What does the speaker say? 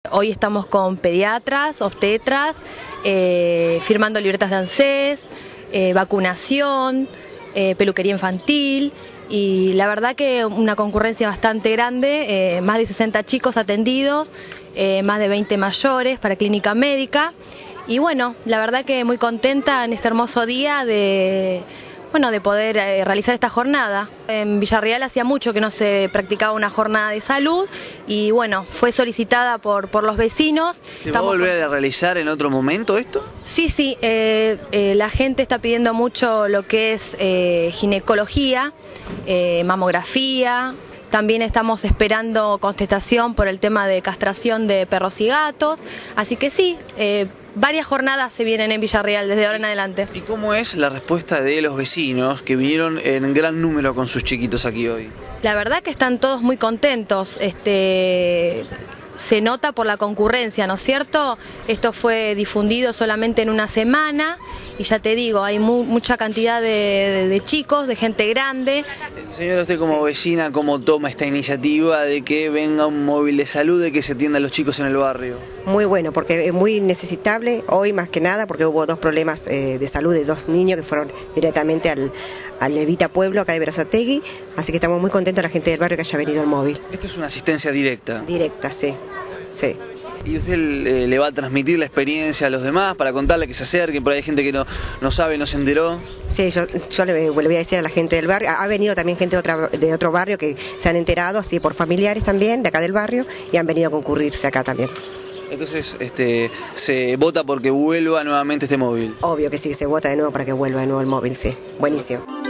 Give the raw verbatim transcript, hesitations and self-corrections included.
Hoy estamos con pediatras, obstetras, eh, firmando libretas de ANSES, eh, vacunación, eh, peluquería infantil y la verdad que una concurrencia bastante grande, eh, más de sesenta chicos atendidos, eh, más de veinte mayores para clínica médica y bueno, la verdad que muy contenta en este hermoso día de... Bueno, de poder eh, realizar esta jornada. En Villarreal hacía mucho que no se practicaba una jornada de salud y bueno, fue solicitada por, por los vecinos. ¿Se va a volver a realizar en otro momento esto? Sí, sí, eh, eh, la gente está pidiendo mucho lo que es eh, ginecología, eh, mamografía. También estamos esperando contestación por el tema de castración de perros y gatos, así que sí, eh, varias jornadas se vienen en Villarreal desde ahora en adelante. ¿Y cómo es la respuesta de los vecinos que vinieron en gran número con sus chiquitos aquí hoy? La verdad que están todos muy contentos, este, se nota por la concurrencia, ¿no es cierto? Esto fue difundido solamente en una semana y ya te digo, hay mu mucha cantidad de, de, de chicos, de gente grande. Señora, usted como vecina, ¿cómo toma esta iniciativa de que venga un móvil de salud, de que se atienda a los chicos en el barrio? Muy bueno, porque es muy necesitable hoy más que nada, porque hubo dos problemas eh, de salud de dos niños que fueron directamente al, al Evita Pueblo, acá de Berazategui, así que estamos muy contentos la gente del barrio que haya venido al móvil. Esto es una asistencia directa. Directa, sí, sí. ¿Y usted eh, le va a transmitir la experiencia a los demás para contarle que se acerquen? Por ahí hay gente que no, no sabe, no se enteró. Sí, yo, yo le, le voy a decir a la gente del barrio, ha venido también gente de, otra, de otro barrio que se han enterado, así por familiares también, de acá del barrio, y han venido a concurrirse acá también. Entonces, este, ¿se vota porque vuelva nuevamente este móvil? Obvio que sí, se vota de nuevo para que vuelva de nuevo el móvil, sí. Buenísimo.